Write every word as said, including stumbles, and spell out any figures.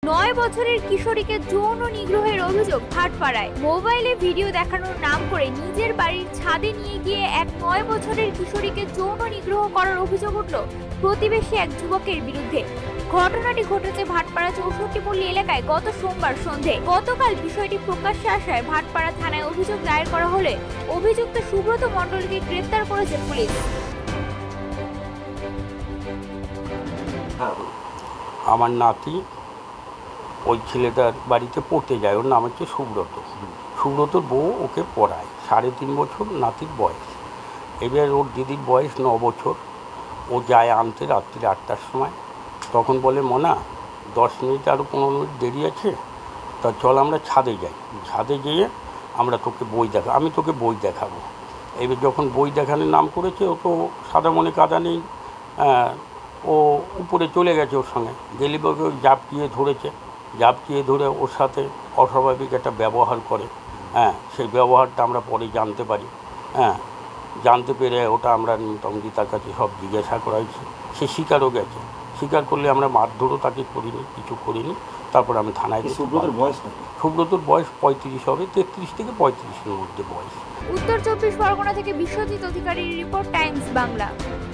নয় বছরের কিশোরীকে যৌন নিগ্রহের অভিযোগ ভাটপাড়ায়। মোবাইলে ভিডিও দেখানোর নাম করে নিজের বাড়ির ছাদে নিয়ে গিয়ে এক নয় বছরের কিশোরীকে যৌন নিগ্রহ করার অভিযোগ উঠল প্রতিবেশী এক যুবকের বিরুদ্ধে। ঘটনাটি ঘটেছে ভাটপাড়া চৌষট্টি পল্লী এলাকায় গত সোমবার সন্ধে। গতকাল বিষয়টি প্রকাশ্যে আসায় ভাটপাড়া থানায় অভিযোগ দায়ের করা হলে অভিযুক্ত সুব্রত মণ্ডলকে গ্রেপ্তার করেছে পুলিশ। আমার নাতি ওই ছেলেটার বাড়িতে পড়তে যায়, ওর নাম হচ্ছে সুব্রত। সুব্রতর বউ ওকে পড়ায়, সাড়ে তিন বছর নাতির বয়স। এবার ওর দিদির বয়স ন বছর। ও যায় আনতে রাত্রি আটটার সময়। তখন বলে, মনা দশ মিনিট আরও পনেরো মিনিট দেরি আছে, তা চল আমরা ছাদে যাই, ছাদে গিয়ে আমরা তোকে বই দেখা আমি তোকে বই দেখাবো। এবার যখন বই দেখানোর নাম করেছে, ও তো সাদা মনে কাদা নেই, ও উপরে চলে গেছে ওর সঙ্গে। গেলিবাকে জাপটিয়ে ধরেছে, জাপটিয়ে ধরে ওর সাথে অস্বাভাবিক একটা ব্যবহার করে। হ্যাঁ, সেই ব্যবহারটা আমরা পরে জানতে পারি। হ্যাঁ, জানতে পেরে ওটা আমরা মোটামুটি তার কাছে সব জিজ্ঞাসা করা হয়েছে। সে স্বীকারও গেছে। স্বীকার করলে আমরা মারধরও তাকে করিনি, কিছু করিনি। তারপর আমি থানায়। সুব্রতর বয়স সুব্রতর বয়স পঁয়ত্রিশ হবে, তেত্রিশ থেকে পঁয়ত্রিশের মধ্যে বয়স। উত্তর চব্বিশ পরগনা থেকে বিশ্বজিৎ অধিকারীর রিপোর্ট, টাইমস বাংলা।